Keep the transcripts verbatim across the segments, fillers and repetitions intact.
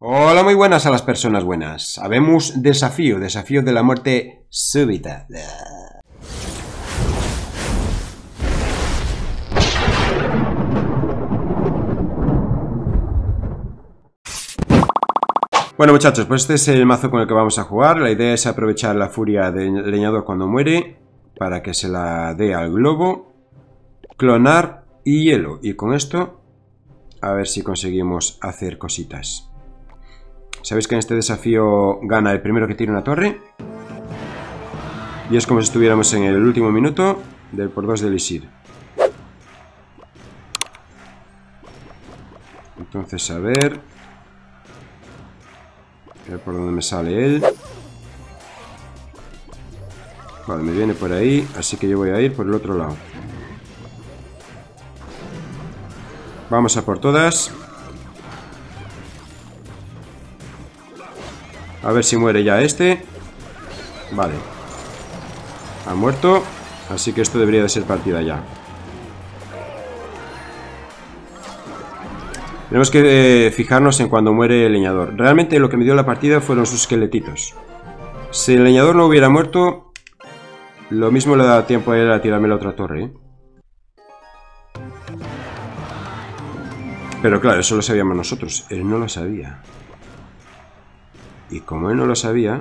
Hola, muy buenas a las personas buenas. Habemos desafío, desafío de la muerte súbita. Bueno, muchachos, pues este es el mazo con el que vamos a jugar. La idea es aprovechar la furia del leñador cuando muere para que se la dé al globo, clonar y hielo. Y con esto, a ver si conseguimos hacer cositas. Sabéis que en este desafío gana el primero que tire una torre. Y es como si estuviéramos en el último minuto del por dos del Isir. Entonces, a ver... A ver por dónde me sale él. Vale, me viene por ahí, así que yo voy a ir por el otro lado. Vamos a por todas. A ver si muere ya este. Vale. Ha muerto. Así que esto debería de ser partida ya. Tenemos que eh, fijarnos en cuando muere el leñador. Realmente lo que me dio la partida fueron sus esqueletitos. Si el leñador no hubiera muerto, lo mismo le da tiempo a él a tirarme la otra torre, ¿eh? Pero claro, eso lo sabíamos nosotros. Él no lo sabía. Y como él no lo sabía...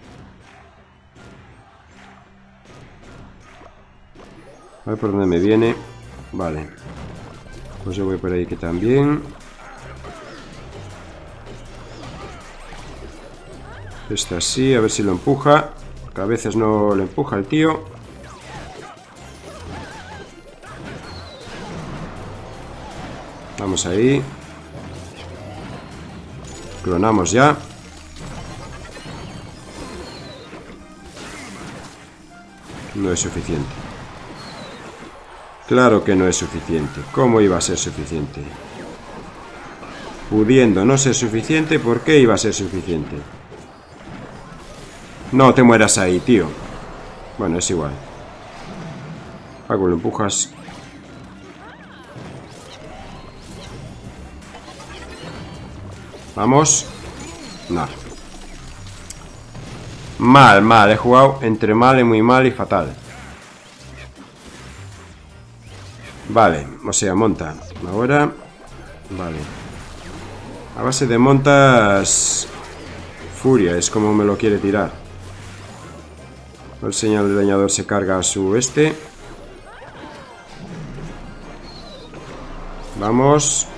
A ver por dónde me viene. Vale. Pues yo voy por ahí que también. Este así, a ver si lo empuja. Porque a veces no lo empuja el tío. Vamos ahí. Clonamos ya. No es suficiente. Claro que no es suficiente. ¿Cómo iba a ser suficiente? Pudiendo no ser suficiente, ¿por qué iba a ser suficiente? No te mueras ahí, tío. Bueno, es igual. Algo lo empujas. Vamos. No. Mal, mal. He jugado entre mal y muy mal y fatal. Vale, o sea, monta. Ahora. Vale. A base de montas... Furia, es como me lo quiere tirar. El señal del leñador se carga a su este. Vamos.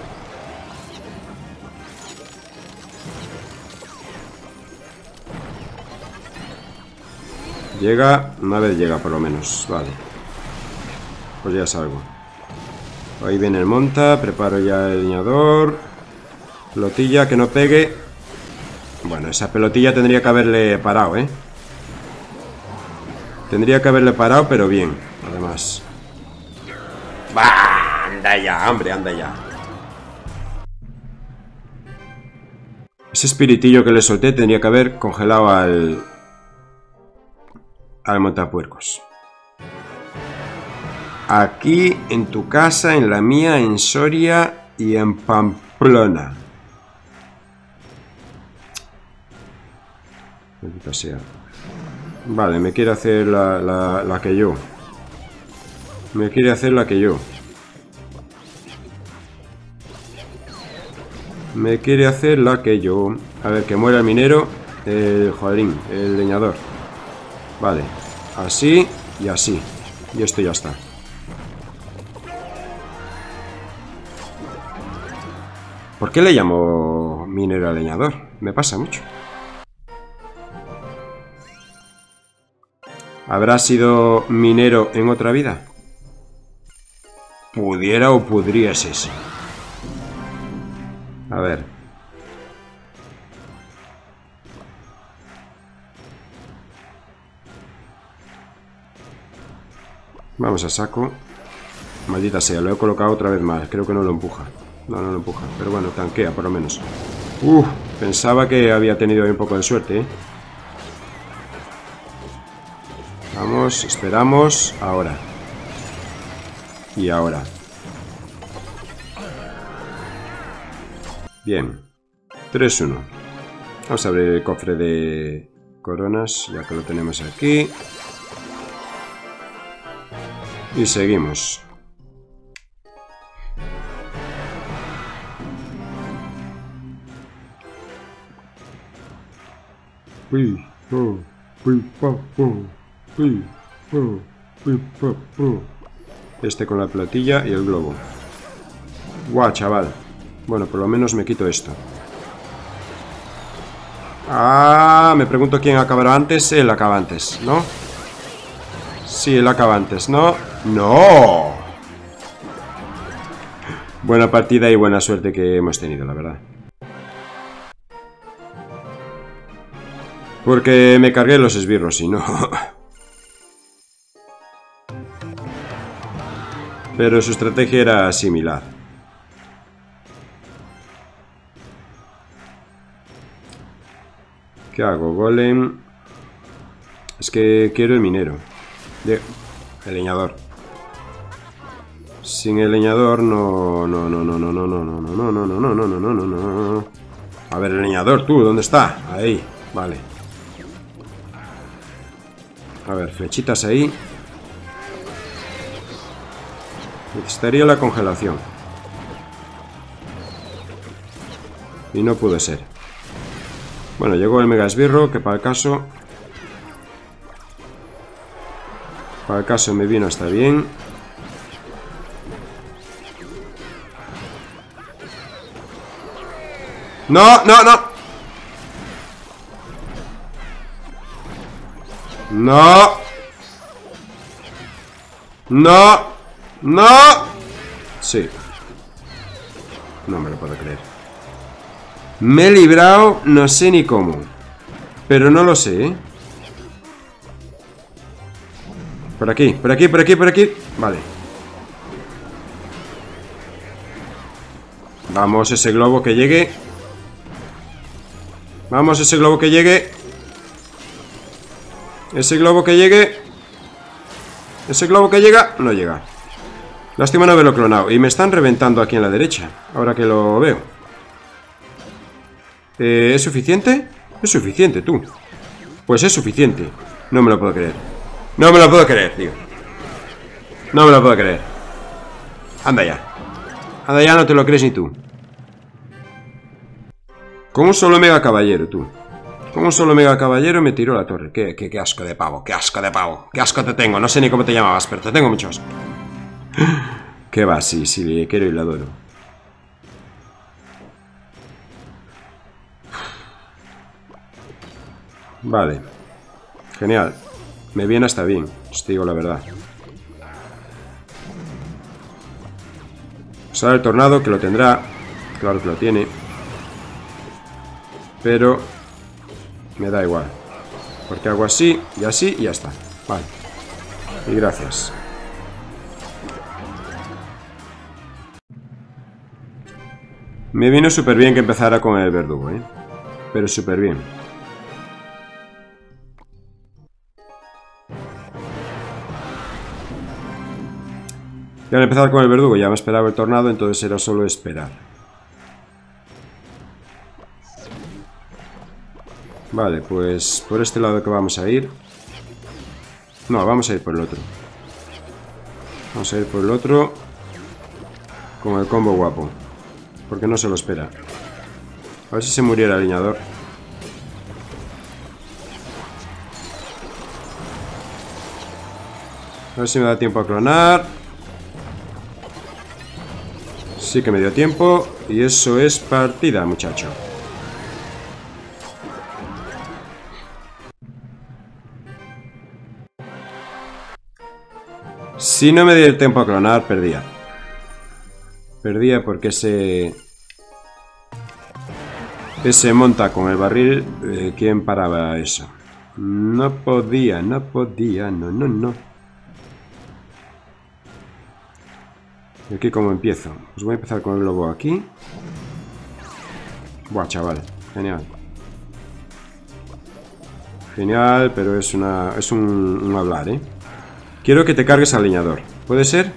Llega, una vez llega por lo menos, vale. Pues ya salgo. Ahí viene el monta, preparo ya el leñador. Pelotilla, que no pegue. Bueno, esa pelotilla tendría que haberle parado, ¿eh? Tendría que haberle parado, pero bien, además. ¡Bah! Anda ya, hombre, anda ya. Ese espiritillo que le solté tendría que haber congelado al... al montapuercos. Aquí, en tu casa, en la mía, en Soria y en Pamplona. Maldita sea. Vale, me quiere hacer la, la, la que yo. Me quiere hacer la que yo. Me quiere hacer la que yo. A ver, que muera el minero. El joderín, el leñador. Vale, así y así. Y esto ya está. ¿Por qué le llamo minero al leñador? Me pasa mucho. ¿Habrá sido minero en otra vida? Pudiera o pudiese ser. A ver. Vamos a saco. Maldita sea, lo he colocado otra vez mal. Creo que no lo empuja. No, no lo empuja. Pero bueno, tanquea por lo menos. Uf, pensaba que había tenido un poco de suerte, ¿eh? Vamos, esperamos. Ahora. Y ahora. Bien. tres uno. Vamos a abrir el cofre de coronas, ya que lo tenemos aquí. Y seguimos. Este con la platilla y el globo. Guau, chaval. Bueno, por lo menos me quito esto. Ah, me pregunto quién acabará antes. Él acaba antes, ¿no? Sí, él acaba antes, ¿no? ¡No! Buena partida y buena suerte que hemos tenido, la verdad. Porque me cargué los esbirros y no... Pero su estrategia era similar. ¿Qué hago? Golem... Es que quiero el minero. De... El leñador. Sin el leñador no... No, no, no, no, no, no, no, no, no, no, no, no, no, no, no. A ver, el leñador, tú, ¿dónde está? Ahí, vale. A ver, flechitas ahí. Necesitaría la congelación. Y no pudo ser. Bueno, llegó el mega esbirro, que para el caso... Para el caso me vino hasta bien. ¡No, no, no! ¡No! ¡No! ¡No! Sí. No me lo puedo creer. Me he librado, no sé ni cómo. Pero no lo sé, ¿eh? Por aquí, por aquí, por aquí, por aquí. Vale. Vamos, ese globo que llegue. Vamos, ese globo que llegue. Ese globo que llegue. Ese globo que llega. No llega. Lástima no haberlo clonado. Y me están reventando aquí en la derecha. Ahora que lo veo. Eh, ¿Es suficiente? Es suficiente, tú. Pues es suficiente. No me lo puedo creer. No me lo puedo creer, tío. No me lo puedo creer. Anda ya. Anda ya, no te lo crees ni tú. Con un solo mega caballero, tú. Con un solo mega caballero me tiró la torre. Qué, qué, qué asco de pavo, qué asco de pavo. Qué asco te tengo, no sé ni cómo te llamabas, pero te tengo mucho asco. Qué va, sí, sí, le quiero y le adoro. Vale. Genial. Me viene hasta bien, os digo la verdad. Usar el tornado, que lo tendrá. Claro que lo tiene. Pero me da igual. Porque hago así y así y ya está. Vale. Y gracias. Me vino súper bien que empezara con el verdugo, ¿eh? Pero súper bien. Y al empezar con el verdugo ya me esperaba el tornado, entonces era solo esperar. Vale, pues por este lado que vamos a ir. No, vamos a ir por el otro. Vamos a ir por el otro. Con el combo guapo. Porque no se lo espera. A ver si se muriera el leñador. A ver si me da tiempo a clonar. Sí que me dio tiempo. Y eso es partida, muchacho. Si no me dio el tiempo a clonar, perdía. Perdía porque ese... Ese monta con el barril. Eh, ¿Quién paraba eso? No podía, no podía, no, no, no. ¿Y aquí cómo empiezo? Pues voy a empezar con el globo aquí. Buah, chaval, genial. Genial, pero es una... Es un, un hablar, ¿eh? Quiero que te cargues al leñador. ¿Puede ser?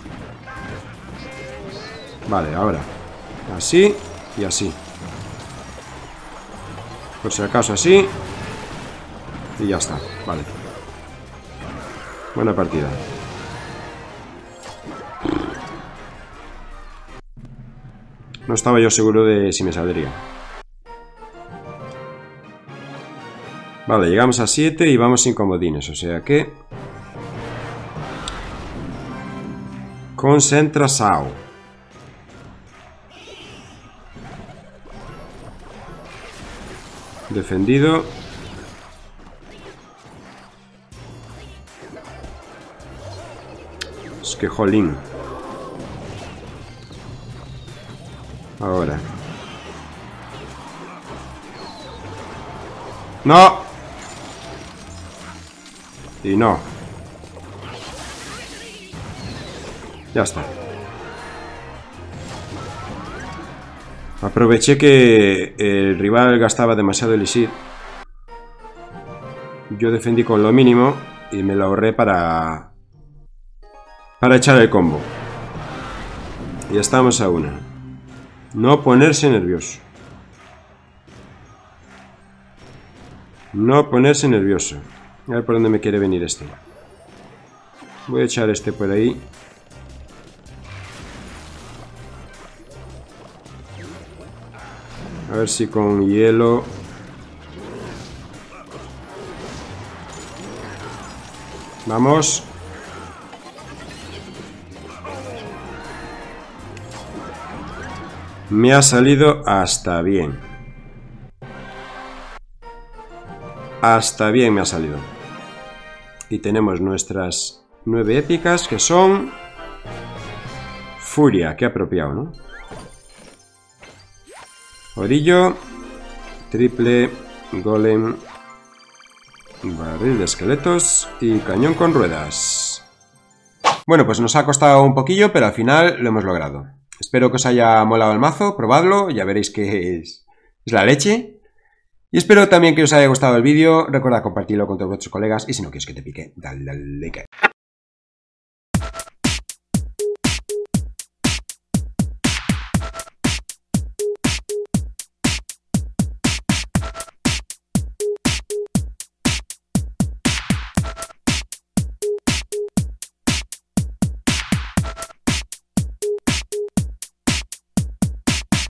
Vale, ahora. Así y así. Por si acaso así. Y ya está, vale. Buena partida. No estaba yo seguro de si me saldría. Vale, llegamos a siete y vamos sin comodines, o sea que... Concentra Sao. Defendido. Es que jolín. Ahora. ¡No! Y no. Ya está. Aproveché que el rival gastaba demasiado elixir. Yo defendí con lo mínimo y me lo ahorré para... Para echar el combo. Y estamos a una. No ponerse nervioso. No ponerse nervioso. A ver por dónde me quiere venir este. Voy a echar este por ahí. A ver si con hielo... Vamos. Me ha salido hasta bien. Hasta bien me ha salido. Y tenemos nuestras nueve épicas que son... Furia, qué apropiado, ¿no? Orillo, triple, golem, barril de esqueletos y cañón con ruedas. Bueno, pues nos ha costado un poquillo, pero al final lo hemos logrado. Espero que os haya molado el mazo, probadlo, ya veréis que es, es la leche. Y espero también que os haya gustado el vídeo, recuerda compartirlo con todos vuestros colegas y si no quieres que te pique, dale al like.